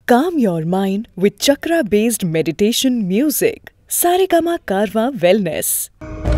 Calm your mind with chakra-based meditation music. Saregama Karwa Wellness.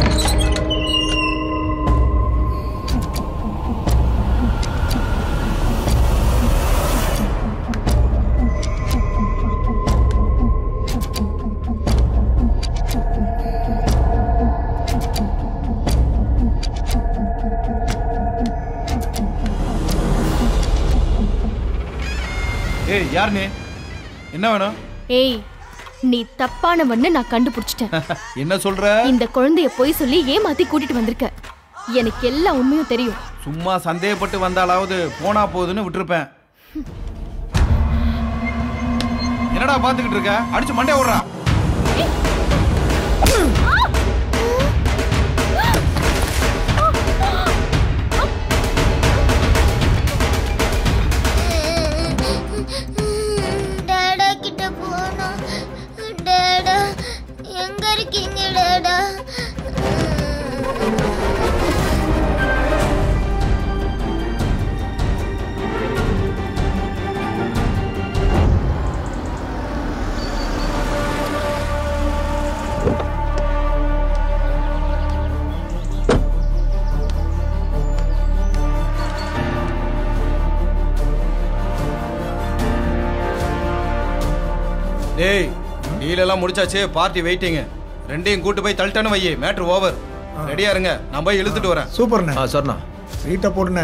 Hey, yaar ne? என்ன வேணும்? ஏய், நீ தப்பானவன்னு நான் கண்டுபிடிச்சிட்டேன். என்ன சொல்ற? இந்த குழந்தைய போய் சொல்லி ஏமாத்தி கூட்டிட்டு வந்திருக்க. எனக்கு எல்லா உண்மையும் தெரியும். சும்மா சந்தேகப்பட்டு வந்தாலாவது போனா போகுதுன்னு விட்டுருப்பேன். என்னடா பாத்துக்கிட்டு இருக்க? அடிச்சு மண்டைய ஓடுறா. டேய், டீல் எல்லாம் முடிச்சாச்சு, பார்ட்டி வெயிட்டிங். ரெண்டையும் கூட்டி போய் தள்ளிட்டேன்னு வையே, மேட்ரு ஓவர். ரெடியா இருங்க, நான் போய் இழுத்துட்டு வரேன். சூப்பர்ண்ணே. சரிண்ணா. சீட்டை போடுண்ணே.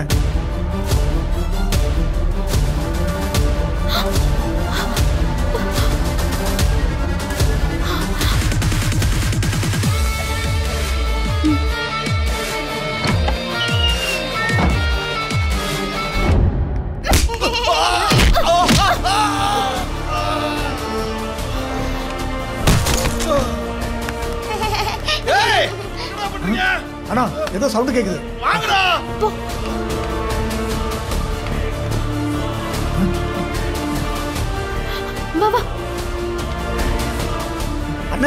அண்ணா, ஏதோ சவுண்ட் கேக்குது. வாங்கடா. வா வா. அண்ணே.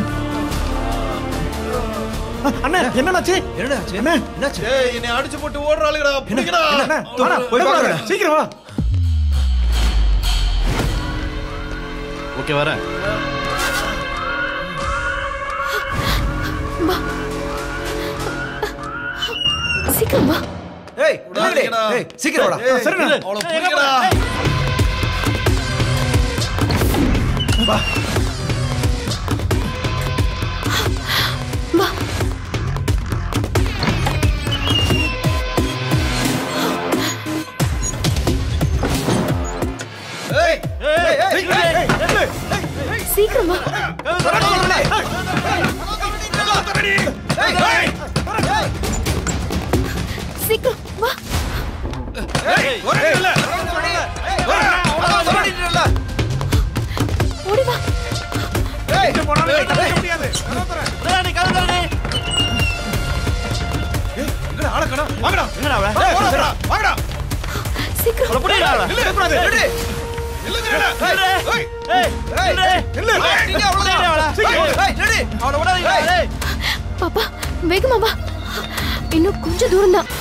அண்ணே, என்னடாச்சு? என்னடாச்சு? அண்ணே, என்னாச்சு? ஏய், என்னை அடிச்சு போட்டு ஓடுறாளுடா. புடிங்கடா. அண்ணே, போய் பாருங்க. சீக்கிரம் வா. ஓகே, வரேன். சீக்கிரம் வா. ஏய், ஏய், சீக்கிரம் வாடா. சரிண்ணா. அவளை புடிங்கடா. வா. வா. ஏய், ஏய், ஏய், சீக்கிரம் வா. சீக்கிரம் வா. ஓடி வா. சீக்கிரம் பாப்பா, வேகமா வா. இன்னும் கொஞ்சம் தூரம் தான்.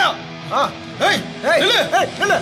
நில்லுடா. ஏய் நில்லு. நில்லு.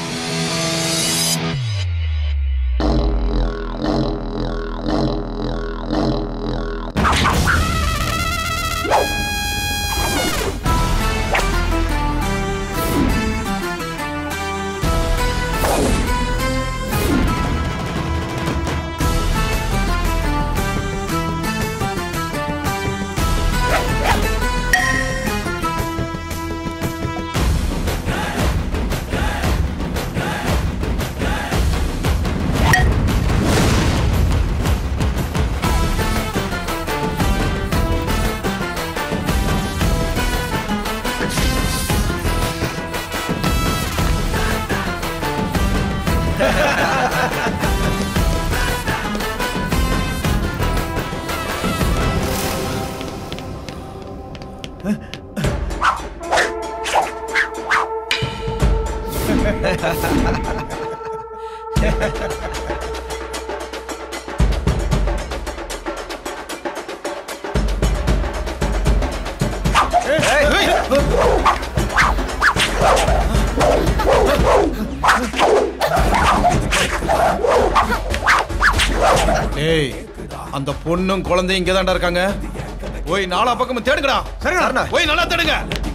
ஏய் அந்த பொண்ணும் குழந்தையும் இங்க தான்டா இருக்காங்க. போய் நாலா பக்கமும் தேடுங்கடா. சரிடா. போய் நல்லா தேடுங்க.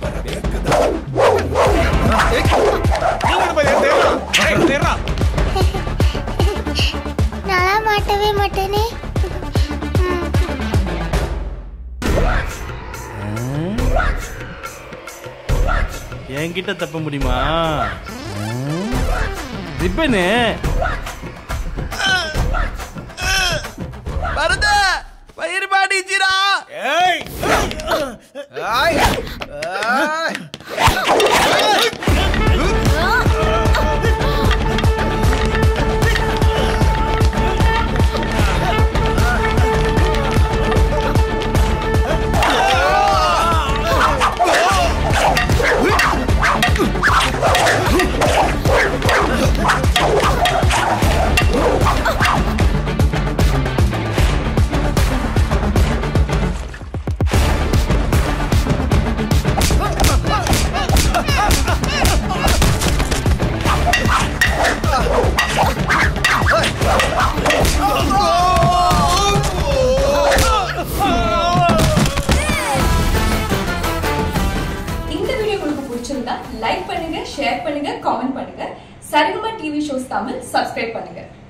நல்லா மாட்டவே மாட்டேனே. என்கிட்ட தப்ப முடியுமா? ரிப்பனு வரத பயிர் பாடிச்சிரா. ஏய் ஏய் லைக் பண்ணுங்க, ஷேர் பண்ணுங்க, காமெண்ட் பண்ணுங்க. Saregama TV shows Tamil subscribe பண்ணுங்க.